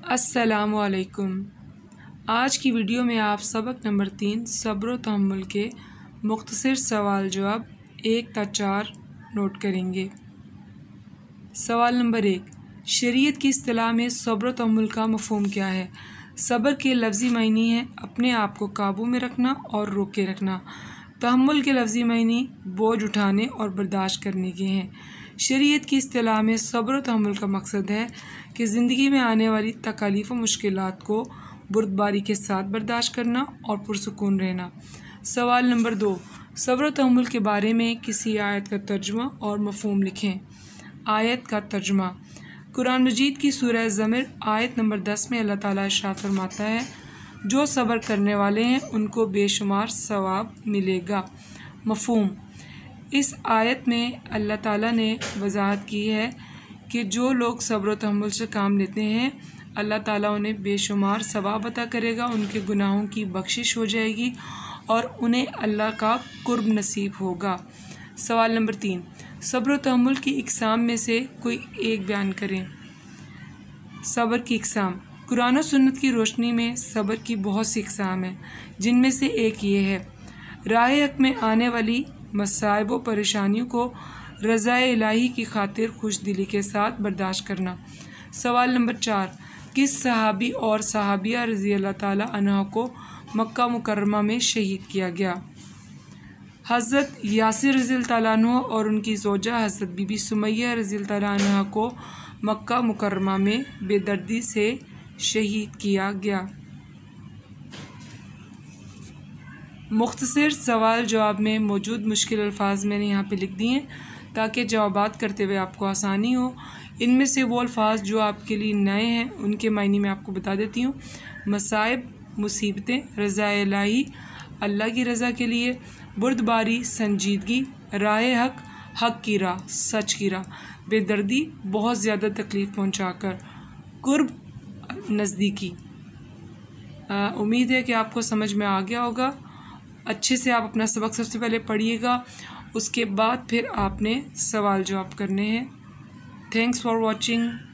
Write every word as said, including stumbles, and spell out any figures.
अस्सलामुअलैकुम। आज की वीडियो में आप सबक नंबर तीन सब्र व तहम्मुल के मुख्तसर सवाल जवाब एक ता चार नोट करेंगे। सवाल नंबर एक, शरीयत की इस्तिलाह में सब्र व तहम्मुल का मफ़हूम क्या है? सब्र के लफ्ज़ी मायने हैं अपने आप को काबू में रखना और रोक के रखना। तहम्मुल के लफ्ज़ी मायने बोझ उठाने और बर्दाश्त करने के हैं। शरीयत की इस्तिलाह में सब्र व तहम्मुल का मकसद है कि ज़िंदगी में आने वाली तकालीफ व मुश्किलात को बुर्दबारी के साथ बर्दाश्त करना और पुरसुकून रहना। सवाल नंबर दो, सब्र व तहम्मुल के बारे में किसी आयत का तर्जुमा और मफ़हूम लिखें। आयत का तर्जुमा, कुरान मजीद की सूरह ज़मर आयत नंबर दस में अल्लाह ताला इरशाद फरमाता है, जो सब्र करने वाले हैं उनको बेशुमार सवाब मिलेगा। मफ़हूम, इस आयत में अल्लाह ताला ने वजाहत की है कि जो लोग सब्र व तहम्मुल से काम लेते हैं अल्लाह ताला उन्हें बेशुमार सवाब अता करेगा, उनके गुनाहों की बख्शिश हो जाएगी और उन्हें अल्लाह का कुर्ब नसीब होगा। सवाल नंबर तीन, सब्र व तहम्मुल की इक़साम में से कोई एक बयान करें। सब्र की इक़साम, कुरान और सुन्नत की रोशनी में सब्र की बहुत सी इक़साम हैं, जिनमें से एक ये है, राह हक़ में आने वाली मसाइब व परेशानियों को रज़ाए इलाही की खातिर खुशदिली के साथ बर्दाश्त करना। सवाल नंबर चार, किस सहाबी और सहाबिया रज़ी अल्लाह ताला अन्हा को मक्का मुकर्रमा में शहीद किया गया? हज़रत यासिर रज़ी अल्लाह ताला अन्हु और उनकी ज़ौजा हज़रत बीबी सुमैया रज़ी अल्लाह ताला अन्हा को मक्का मुकर्रमा में बेदर्दी से शहीद किया गया। मुख्तसर सवाल जवाब में मौजूद मुश्किल अल्फाज मैंने यहाँ पे लिख दिए हैं ताकि जवाबात करते हुए आपको आसानी हो। इनमें से वो अल्फाज जो आपके लिए नए हैं उनके मायने में आपको बता देती हूँ। मसाइब, मुसीबतें, रज़ाए इलाही, अल्लाह की रज़ा के लिए, बुर्दबारी, संजीदगी, राह हक, हक की राह, सच की राह, बेदर्दी, बहुत ज़्यादा तकलीफ़ पहुँचाकर, कुर्ब, नज़दीकी। उम्मीद है कि आपको समझ में आ गया होगा। अच्छे से आप अपना सबक सबसे पहले पढ़िएगा, उसके बाद फिर आपने सवाल जवाब करने हैं। Thanks for watching.